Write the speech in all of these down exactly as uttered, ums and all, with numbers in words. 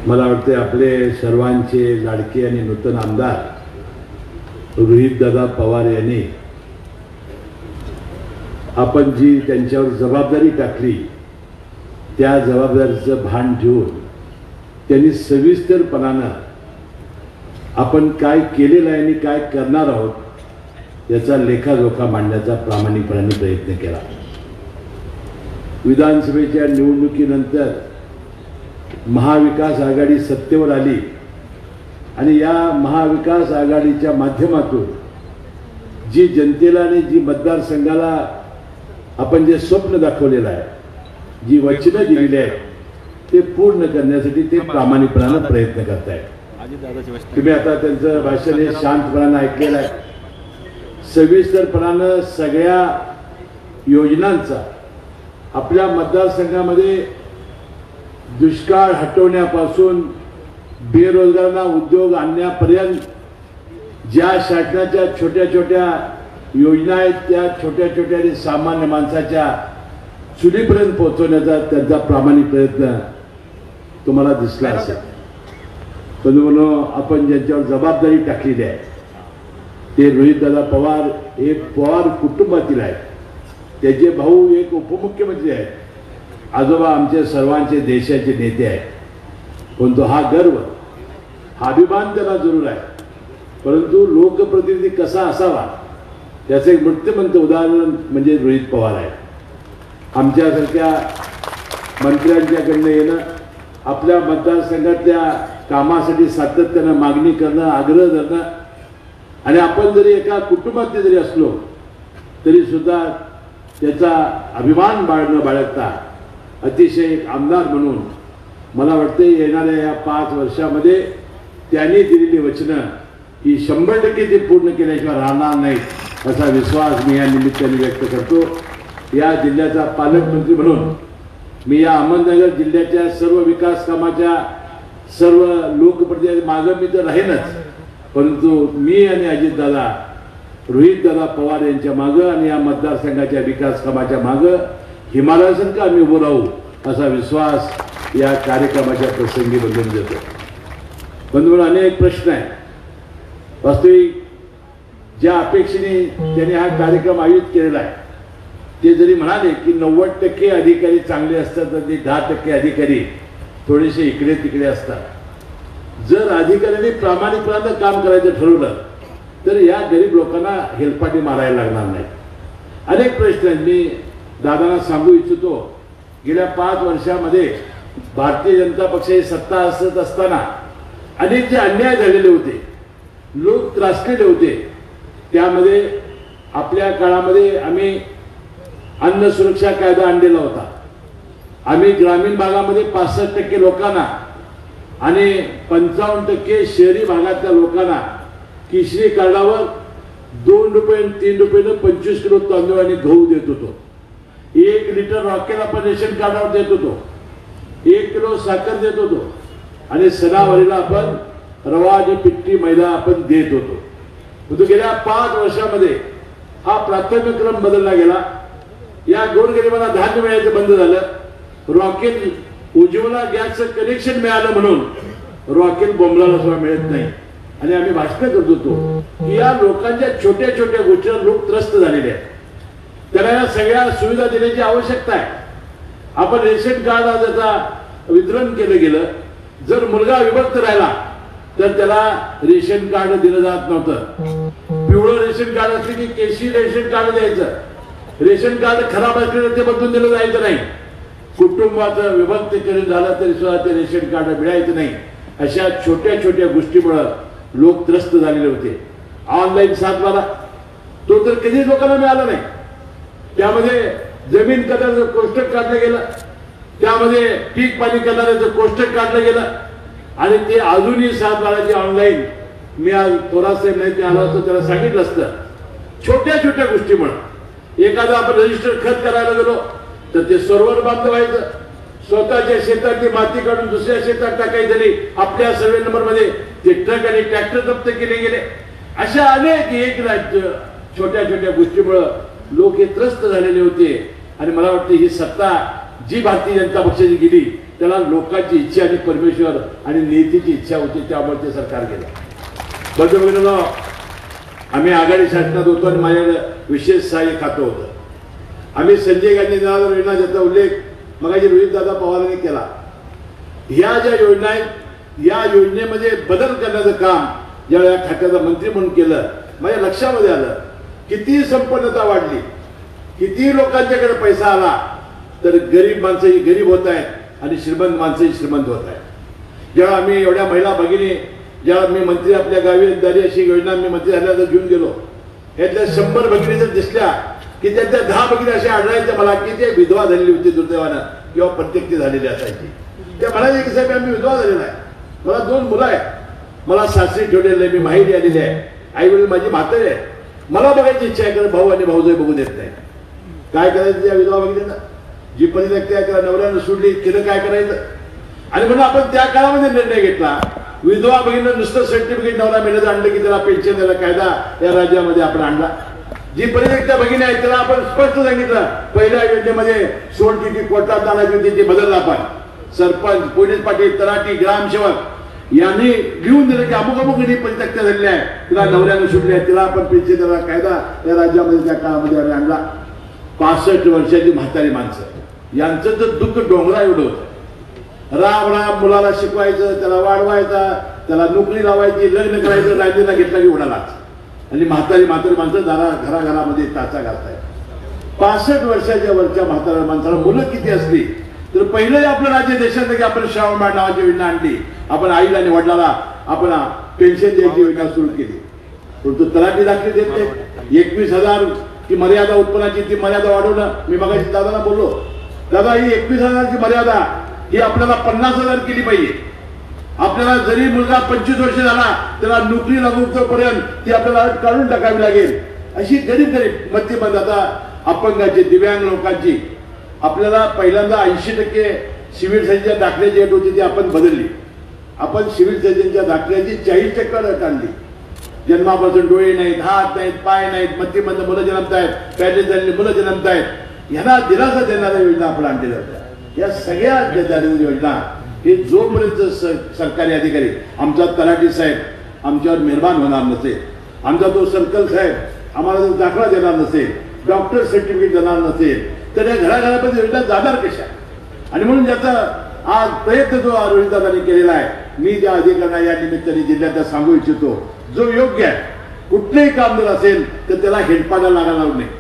मला वाटते आपले सर्वांचे लाडके आणि नूतन आमदार रोहितदादा पवार यांनी आपण जी त्यांच्यावर जबाबदारी टाकली त्या जबाबदारीचं भान ठेवून त्यांनी सविस्तरपणानं आपण काय केलेलं आहे आणि काय करणार आहोत याचा लेखाजोखा मांडण्याचा प्रामाणिकपणाने प्रयत्न केला। विधानसभेच्या निवडणुकीनंतर महाविकास आघाडी सत्तेवर आली आणि या महाविकास आघाडीच्या माध्यमातून जी जनतेला आणि जी मतदारसंघाला आपण जे स्वप्न दाखवलेलं आहे, जी वचनं दिलेली आहेत ते पूर्ण करण्यासाठी ते प्रामाणिकपणाने प्रयत्न करत आहेत। तुम्ही आता त्यांचं भाषण हे शांतपणाने ऐकलेलं आहे, सविस्तरपणाने सगळ्या योजनांचा आपल्या मतदारसंघामध्ये दुष्काळ हटवण्यापासून बेरोजगारांना उद्योग आणण्यापर्यंत ज्या शासनाच्या छोट्या छोट्या योजना आहेत त्या छोट्या छोट्या आणि सामान्य माणसाच्या चुलीपर्यंत पोहोचवण्याचा त्यांचा प्रामाणिक प्रयत्न तुम्हाला दिसला असेल। पण म्हणून आपण ज्यांच्यावर जबाबदारी टाकलेली आहे ते रोहितदादा पवार हे पवार कुटुंबातील आहेत, त्याचे भाऊ एक उपमुख्यमंत्री आहेत, आजोबा आमचे सर्वांचे देशाचे नेते आहेत। परंतु हा गर्व हा अभिमान त्याला जरूर आहे, परंतु लोकप्रतिनिधी कसा असावा त्याचं एक मूर्तिमंत उदाहरण म्हणजे रोहित पवार आहे। आमच्यासारख्या मंत्र्यांच्याकडनं येणं, आपल्या मतदारसंघातल्या कामासाठी सातत्यानं मागणी करणं, आग्रह धरणं आणि आपण जरी एका कुटुंबातले जरी असलो तरी सुद्धा त्याचा अभिमान बाळगणं बाळगता अतिशय एक आमदार म्हणून मला वाटते येणाऱ्या या पाच वर्षामध्ये त्यांनी दिलेली वचनं ही शंभर टक्के ते पूर्ण केल्याशिवाय राहणार नाहीत असा विश्वास मी या निमित्ताने व्यक्त करतो। या जिल्ह्याचा पालकमंत्री म्हणून मी या अहमदनगर जिल्ह्याच्या सर्व विकास कामाच्या सर्व लोकप्रतिनिधी मागं मी तर राहीनच, परंतु मी आणि अजितदादा रोहितदादा पवार यांच्या मागं आणि या मतदारसंघाच्या विकास कामाच्या मागं हिमालयासारखं आम्ही उभं राहू असा विश्वास या कार्यक्रमाच्या प्रसंगी बदलून देतो। बंधूंनो, अनेक प्रश्न आहेत। वास्तविक ज्या अपेक्षेने त्यांनी हा कार्यक्रम आयोजित केलेला आहे ते जरी म्हणाले की नव्वद टक्के अधिकारी चांगले असतात तर ते दहा टक्के अधिकारी थोडेसे इकडे तिकडे असतात। जर अधिकाऱ्यांनी प्रामाणिकपणानं काम करायचं ठरवलं तर या गरीब लोकांना हेलपाटी मारायला लागणार नाही। अनेक प्रश्न आहेत, मी दादांना सांगू इच्छितो। गेल्या पाच वर्षामध्ये भारतीय जनता पक्षाची सत्ता असत असताना अनेक जे अन्याय झालेले होते, लोक त्रासलेले होते, त्यामध्ये आपल्या काळामध्ये आम्ही अन्न सुरक्षा कायदा आणलेला होता। आम्ही ग्रामीण भागामध्ये पासष्ट टक्के लोकांना आणि पंचावन्न टक्के शहरी भागातल्या लोकांना किशरी कार्डावर दोन रुपये तीन रुपये पंचवीस किलो तांदूळ आणि गहू देत होतो। एक लिटर रॉकेल आपण रेशन कार्डावर देत होतो, एक किलो साखर देत होतो आणि सणावारीला आपण रवा आणि पिठी मैदा आपण देत होतो। परंतु गेल्या पाच वर्षामध्ये हा प्राथमिक क्रम बदलला गेला। या गोरगरिबांना धान्य मिळायचं बंद झालं, रॉकेल उज्ज्वला गॅसचं कनेक्शन मिळालं म्हणून रॉकेल बोंबलाला सुद्धा मिळत नाही आणि आम्ही भाषण करत होतो की या लोकांच्या छोट्या छोट्या गोष्टींवर लोक त्रस्त झालेले आहेत, त्यांना या सगळ्या सुविधा देण्याची आवश्यकता आहे। आपण रेशन कार्ड त्याचा वितरण केलं गेलं, जर मुलगा विभक्त राहिला तर त्याला रेशन कार्ड दिलं जात नव्हतं। पिवळं रेशन कार्ड असले की केशरी रेशन कार्ड द्यायचं, रेशन कार्ड खराब असलेलं ते बदलून दिलं जायचं नाही। कुटुंबाचं विभक्तीकरण झालं तरी सुद्धा ते रेशन कार्ड मिळायचं नाही। अशा छोट्या छोट्या गोष्टीमुळे लोक त्रस्त झालेले होते। ऑनलाईन सातबारा तो तर कधीच लोकांना मिळाला नाही, त्यामध्ये जमीन करण्याचं कोष्टक काढलं गेलं, त्यामध्ये पीक पाणी करण्याचं कोष्टक काढलं गेलं आणि ते अजूनही सातबाराची ऑनलाईन मी आज थोरासाहेब नाही ते आला असतो त्याला सांगितलं असतं। छोट्या छोट्या गोष्टीमुळे एखादा आपण रजिस्टर खत करायला गेलो तर ते सर्व्हर बंद व्हायचं, स्वतःच्या शेतातली माती काढून दुसऱ्या शेतात टाकायची तरी आपल्या सर्वे नंबर मध्ये ते ट्रक आणि ट्रॅक्टर जप्त केले गेले। अशा अनेक एक राज्य छोट्या छोट्या गोष्टीमुळे लोक हे त्रस्त झालेले होते आणि मला वाटतं ही सत्ता जी भारतीय जनता पक्षाची गेली त्याला लोकांची इच्छा आणि परमेश्वर आणि नीतीची इच्छा होती, त्यामुळे ते सरकार गेलं. बंधू आम्ही आघाडी शासनात होतो आणि माझ्याकडे विशेष सहाय्य खातं होतं. आम्ही संजय गांधी निराधार योजना ज्याचा उल्लेख मगाशी रोहितदादा पवारांनी केला. ह्या ज्या योजना आहेत या योजनेमध्ये बदल करण्याचं काम ज्यावेळी या खात्याचा मंत्री म्हणून केलं, माझ्या लक्षामध्ये आलं किती संपन्नता वाढली, किती लोकांच्याकडे पैसा आला, तर गरीब माणसंही गरीब होत आहेत आणि श्रीमंत माणसंही श्रीमंत होत आहेत. जेव्हा आम्ही एवढ्या महिला भगिनी, जेव्हा मी मंत्री आपल्या गावी दारी अशी योजना मी मंत्री झाल्यानंतर घेऊन गेलो, यातल्या शंभर भगिनी जर दिसल्या की त्यातल्या दहा भगिनी अशा आढळायच्या मला की ते विधवा झालेली होती दुर्दैवानं किंवा प्रत्येक झालेली असायची. त्या म्हणाले की साहेब आम्ही विधवा झालेला आहे, मला दोन मुलं आहेत, मला सासरी ठेवलेलं आहे, मी माहेरी आलेली आहे, आई वडील माझी म्हातारी आहे, मला बघायची इच्छा आहे, कारण भाऊ आणि भाऊजाई बघू देत नाही. काय करायचं त्या विधवा भगिनींना? जी परित्यक्त्या त्या नवऱ्यानं सोडली तिनं काय करायचं? आणि म्हणून आपण त्या काळामध्ये निर्णय घेतला, विधवा भगिनींना नुसतं सर्टिफिकेट नवरा मिळत आणलं की त्याला पेन्शन द्यायला कायदा या राज्यामध्ये आपण आणला. जी परित्यक्त्या भगिनी आहेत त्याला आपण स्पष्ट सांगितलं, पहिल्या योजनेमध्ये सोड किती कोर्टात आणायची होती ते बदललं आपण. सरपंच, पोलीस पाटील, तलाठी, ग्रामसेवक यांनी लिहून दिलं की अमुक अमुक परित्यक्त्या झालेल्या आहे, तिला नवऱ्यानं सुटली आहे, तिला आपण पेन्शन द्यायला कायदा या राज्यामध्ये त्या काळामध्ये आम्ही आणला. पासष्ट वर्षाची म्हातारी माणसं यांचं तर दुःख डोंगरा एवढं होतं. राम राम मुलाला शिकवायचं, त्याला वाढवायचा, त्याला नोकरी लावायची, लग्न करायचं, राजेला घेतला की उडालाच. आणि म्हातारी म्हातारी माणसं दारा घराघरामध्ये टाचा घालतायत. पासष्ट वर्षाच्या वरच्या म्हाताऱ्या माणसाला मुलं किती असली तर पहिलं आपलं राज्य देशात की आपण श्रावण बाळ नावाची योजना आणली, आपण आईला आणि वडिलाला आपण पेन्शन द्यायची योजना सुरू केली. परंतु तलाठी दाखले देत नाही. एकवीस हजार ती मर्यादा उत्पन्नाची ती मर्यादा वाढवणं, मी मगाशी दादाला बोललो, दादा ही एकवीस हजारची मर्यादा ही आपल्याला पन्नास हजार केली पाहिजे. आपल्याला जरी मुलगा पंचवीस वर्ष झाला त्याला नोकरी लागूपर्यंत ती आपल्याला अट काढून टाकावी लागेल. अशी गरीब गरीब मध्यमंद आता अपंगाची, दिव्यांग लोकांची आपल्याला पहिल्यांदा ऐंशी टक्के सिव्हिल सर्जनच्या दाखल्याची अट होती ती आपण बदलली. आपण सिव्हिल सर्जनच्या दाखल्याची चाळीस टक्के अट आणली. जन्मापासून डोळे नाहीत, हात नाहीत, पाय नाहीत, मध्यमंद मुलं जन्मतायत, पॅरेंट झालेली मुलं जन्मतायत, यांना दिलासा देणाऱ्या योजना आपण आणलेल्या होत्या. या सगळ्या योजना हे जोपर्यंत सरकारी अधिकारी, आमचा तलाठी साहेब आमच्यावर मेहरबान होणार नसेल, आमचा तो सर्कल साहेब आम्हाला जर दाखला देणार नसेल, डॉक्टर सर्टिफिकेट देणार नसेल, तर या घराघरामध्ये योजना जाणार कशा? आणि म्हणून ज्याचा आज प्रयत्न जो रोहितदादांनी केलेला आहे, मी त्या अधिकाऱ्यांना या निमित्ताने जिल्ह्यात सांगू इच्छितो, जो योग्य आहे, कुठलेही काम जर असेल तर त्याला हेलपाटा लागायला लावू नये.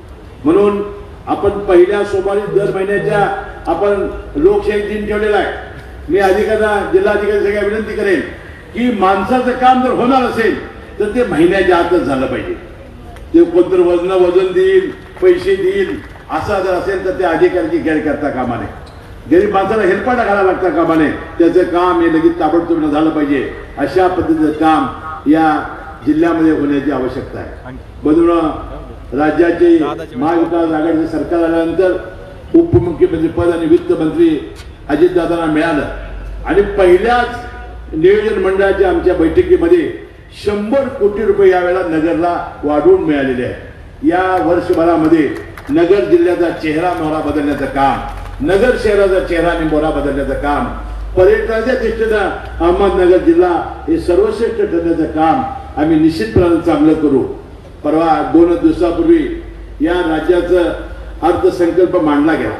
म्हणून आपण पहिल्या सोमवारी दर महिन्याच्या आपण लोकशाही दिन ठेवलेला आहे. मी अधिकाऱ्यांना, जिल्हाधिकारी सगळ्या विनंती करेन की माणसाचं काम जर होणार असेल तर ते महिन्याच्या आतच झालं पाहिजे. ते कोणतं वजन वजन देईल, पैसे देईल असा जर असेल तर त्या अधिकाऱ्याची गैर करता कामा नये. गरीब माणसाला हेलपाटा घालायला लागता कामा नये. त्याचं काम हे लगेच ताबडतोब झालं पाहिजे. अशा पद्धतीचं काम या जिल्ह्यामध्ये होण्याची आवश्यकता आहे. बदलून राज्याचे महाविकास आघाडीचे सरकार आल्यानंतर उपमुख्यमंत्री पद आणि वित्त मंत्री अजितदादांना मिळालं आणि पहिल्याच नियोजन मंडळाच्या आमच्या बैठकीमध्ये शंभर कोटी रुपये यावेळेला नगरला वाढवून मिळालेले आहे. या वर्षभरामध्ये नगर जिल्ह्याचा चेहरा मोहरा बदलण्याचं काम, नगर शहराचा चेहरा आणि मोहरा बदलण्याचं काम, पर्यटनाच्या दृष्टीनं अहमदनगर जिल्हा हे सर्वश्रेष्ठ ठरण्याचं काम आम्ही निश्चितपणे चांगलं करू. परवा दोन दिवसापूर्वी या राज्याचं अर्थसंकल्प मांडला गेला.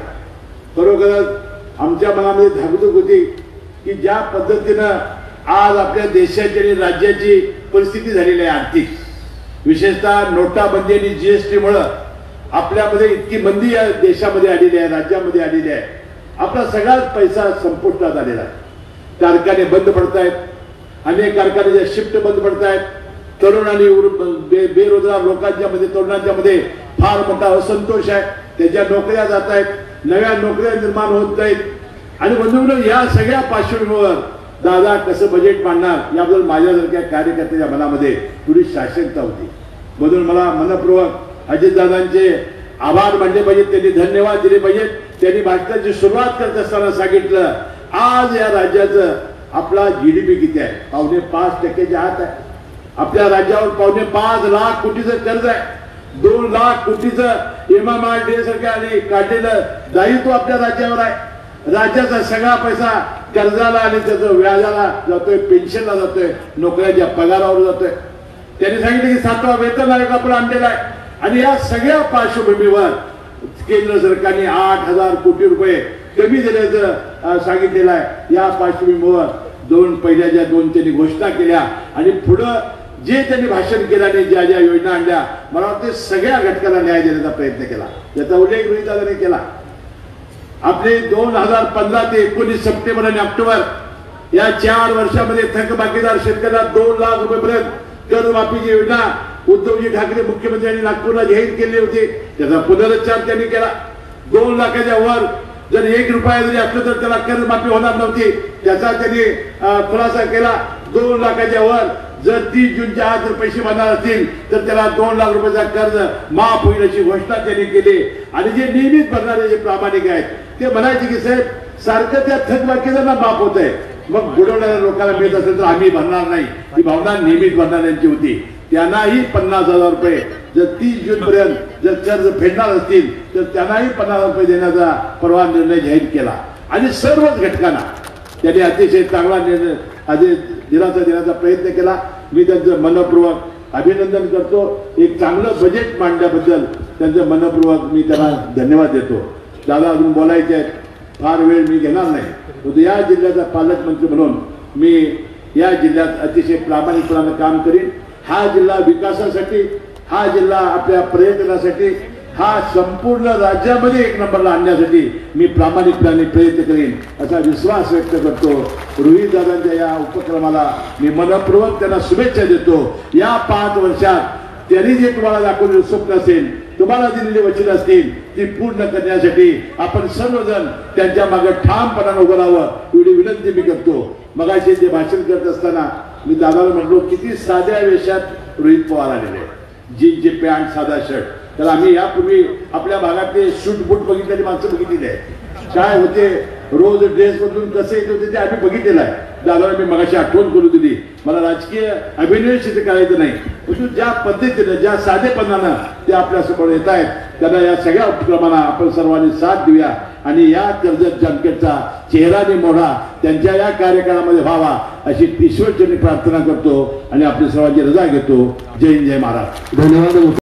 खरोखरच आमच्या मनामध्ये धाकधूक होती की ज्या पद्धतीनं आज आपल्या देशाची आणि राज्याची परिस्थिती झालेली आहे आर्थिक, विशेषतः नोटाबंदी आणि जीएसटी मुळे आपल्यामध्ये इतकी मंदी या देशामध्ये आलेली आहे, राज्यामध्ये आलेली आहे. आपला सगळाच पैसा संपुष्टात आलेला आहे. कारखाने बंद पडतायत, अनेक कारखान्याच्या शिफ्ट बंद पडतायत. तरुण आणि बेरोजगार लोकांच्या मध्ये, तरुणांच्या मध्ये फार मोठा असंतोष आहे. त्याच्या नोकऱ्या जात आहेत, नव्या नोकऱ्या निर्माण होत नाहीत. आणि बंधूंनो, या सगळ्या पार्श्वभूमीवर दादा कसं बजेट मांडणार याबद्दल माझ्यासारख्या कार्यकर्त्याच्या मनामध्ये थोडी साशंकता होती. म्हणून मला मनपूर्वक अजितदादांचे आभार मानले पाहिजेत, त्यांनी धन्यवाद दिले पाहिजेत. त्यांनी भाषणाची सुरुवात करत असताना सांगितलं, आज या राज्याचं आपला जीडीपी किती आहे? पावणे पाच टक्क्याच्या आत आहे. आपल्या राज्यावर पावणे पाच लाख कोटीचं कर्ज आहे. दोन लाख कोटीचं एमएमआरडीए सारख्या आणि काढलेलं दायित्व आपल्या राज्यावर आहे. राज्याचा सगळा पैसा कर्जाला आणि त्याचं व्याजाला जातोय, पेन्शनला जातोय, नोकऱ्याच्या पगारावर जातोय. त्यांनी सांगितलं की सातवा वेतन आयोग आपण आणलेला आहे. आणि या सगळ्या पार्श्वभूमीवर केंद्र सरकारने आठ हजार कोटी रुपये कमी देण्याचं सांगितलेलं आहे. या पार्श्वभूमीवर दोन पहिल्या ज्या दोन त्यांनी घोषणा केल्या आणि पुढं जे त्यांनी भाषण केलं आणि ज्या ज्या योजना आणल्या, मला वाटतं सगळ्या घटकाला न्याय देण्याचा प्रयत्न केला. याचा उल्लेख रोहितदादांनी केला. आपले दोन हजार पंधरा ते एकोणीस सप्टेंबर आणि ऑक्टोबर या चार वर्षामध्ये थकबाकीदार शेतकऱ्यांना दोन लाख रुपयेपर्यंत कर्जमाफीची योजना उद्धवजी ठाकरे मुख्यमंत्र्यांनी नागपूरला जाहीर केली होती. त्याचा पुनरुच्चार त्यांनी केला. दोन लाखाच्या वर जर एक रुपया जरी असलं तर त्याला कर्जमाफी होणार नव्हती, त्याचा त्यांनी खुलासा केला. दोन लाखाच्या वर जर तीस जूनच्या आत जर पैसे भरणार असतील तर त्याला दोन लाख रुपयाचा कर्ज माफ होईल अशी घोषणा त्यांनी केली. आणि जे नियमित भरणारे जे प्रामाणिक आहेत ते म्हणायचे की साहेब सारखं त्या थकबाकीदारांना माफ होत आहे, मग बुडवणाऱ्या लोकांना मिळत असेल तर आम्ही भरणार नाही. ही भावना नियमित भरणाऱ्यांची होती. त्यांनाही पन्नास हजार रुपये जर तीस जून पर्यंत जर कर्ज फेडणार असतील तर त्यांनाही पन्नास हजार रुपये देण्याचा परवा निर्णय जाहीर केला. आणि सर्वच घटकांना त्यांनी अतिशय चांगला निर्णय आधी दिलासा देण्याचा प्रयत्न केला. मी त्यांचं मनपूर्वक अभिनंदन करतो. एक चांगलं बजेट मांडल्याबद्दल त्यांचं मनपूर्वक मी त्यांना धन्यवाद देतो. दादा अजून बोलायचे आहेत, फार वेळ मी घेणार नाही, परंतु या जिल्ह्याचा पालकमंत्री म्हणून मी या जिल्ह्यात अतिशय प्रामाणिकपणानं काम करीन. हा जिल्हा विकासासाठी, हा जिल्हा आपल्या पर्यटनासाठी, हा संपूर्ण राज्यामध्ये एक नंबरला आणण्यासाठी मी प्रामाणिकपणे प्रयत्न करेन असा विश्वास व्यक्त करतो. रोहितदादांच्या या उपक्रमाला मी मनपूर्वक त्यांना शुभेच्छा देतो. या पाच वर्षात त्यांनी जे तुम्हाला दाखवलेलं स्वप्न असेल, तुम्हाला दिलेली वचन असतील, ती पूर्ण करण्यासाठी आपण सर्वजण त्यांच्या मागे ठामपणाने उभं राहावं एवढी विनंती मी करतो. मगाशी जे भाषण करत असताना मी दादाला म्हटलो किती साध्या वेशात रोहित पवार आलेले, जीनचे पॅन्ट, साधा शर्ट. तर आम्ही यापूर्वी आपल्या भागातले शूट बूट बघितलेली माणसं बघितलेली आहे. काय होते रोज ड्रेस बदलून कसे येत होते ते आम्ही बघितलेलं आहे. दादाला मी मगाशी आठवण करून दिली. मला राजकीय अभिनयशी करायचं नाही, परंतु ज्या पद्धतीनं ज्या साधेपणानं ते आपल्यासमोर येत आहेत त्यांना या सगळ्या उपक्रमांना आपण सर्वांनी साथ देऊया आणि या कर्जत जामखेडचा चेहराने मोडा त्यांच्या या कार्यकाळामध्ये व्हावा अशी ईश्वरचरणी प्रार्थना करतो आणि आपली सर्वांची रजा घेतो. जय हिंद, जय महाराज. धन्यवाद.